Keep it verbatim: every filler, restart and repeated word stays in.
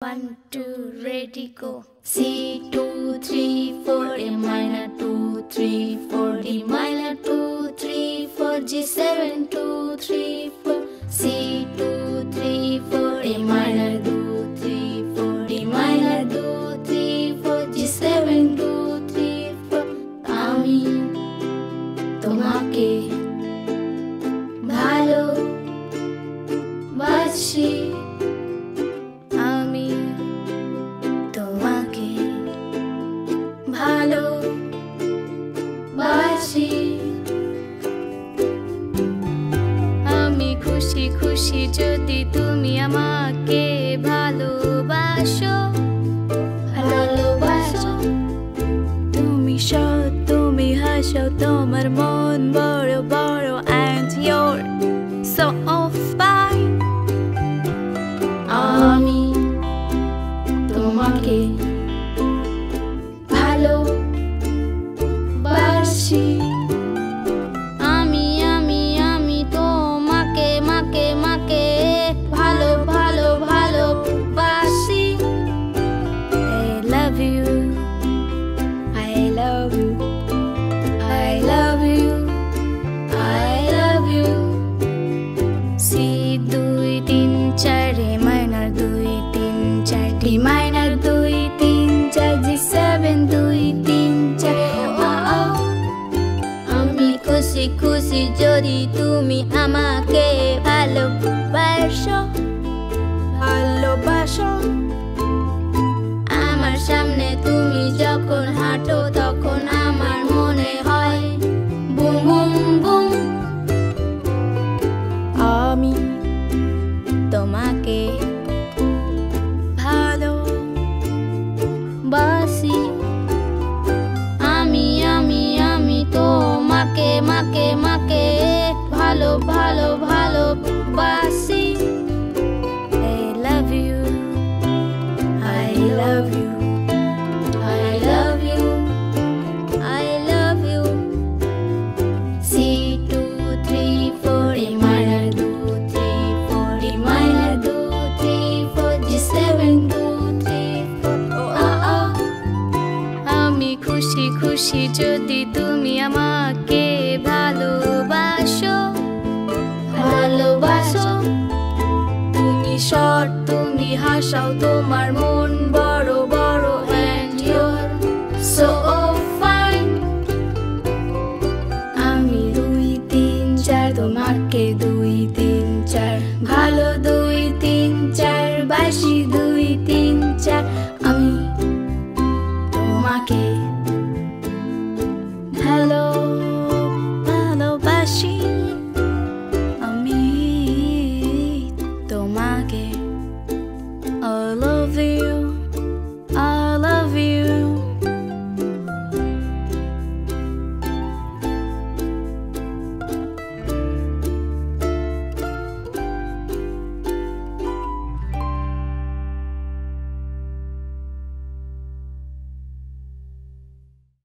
One, two, ready, go. C, two, three, four, A minor, two, three, four, D minor, two, three, four, G seven, two, three, four, C, two, three, four, A minor, two, three, four, D minor, two, three, four, G seven, two, three, four. আমি তোমাকে ভালোবাসি আমি তোমাকে ভালোবাসি আমি খুশি খুশি যদি তুমি আমাকে ভালোবাসো ভালোবাসো তুমি সৎ তুমি হাসো তোমার মন বড় বড় and you're so fine আমি তোমাকে ভালোবাসি আমি আমি আমি তোমাকে মাকে মাকে ভালো ভালো ভালোবাসি I love you I love you I love you I love you C দুই তিন চার A minor দুই তিন চার D minor দুই তিন চার G seven দুই তিন চার আমি খুশি খুশি যদি তুমি আমাকে ভালোবাসো ভালোবাসো আমার সামনে তুমি যখন হাঁটো তখন আমার মনে হয় বুম বুম বুম আমি তোমাকে ভালোবাসি আমি আমি আমি তোমাকে মাকে মাকে ভালো ভালো ভালোবাসি I love you I love you I love you I love you C two three four A minor two three four D minor two three four G seven two three four oh oh oh আমি খুশি খুশি যদি তুমি আমাকে ভালোবাসো ভালোবাসো তুমি সৎ তুমি হাসাও তোমার মন বড় বড় and you're so fine আমি দুই তিন চার তোমাকে দুই তিন চার ভালো দুই তিন চার বাসি দুই তিন চার আমি তোমাকে ভালো ভালোবাসি